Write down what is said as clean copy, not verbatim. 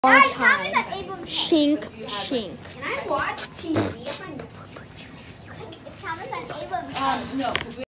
Guys, Thomas at Abram's Shink, shink. Can I watch TV? If Thomas at Abram's No.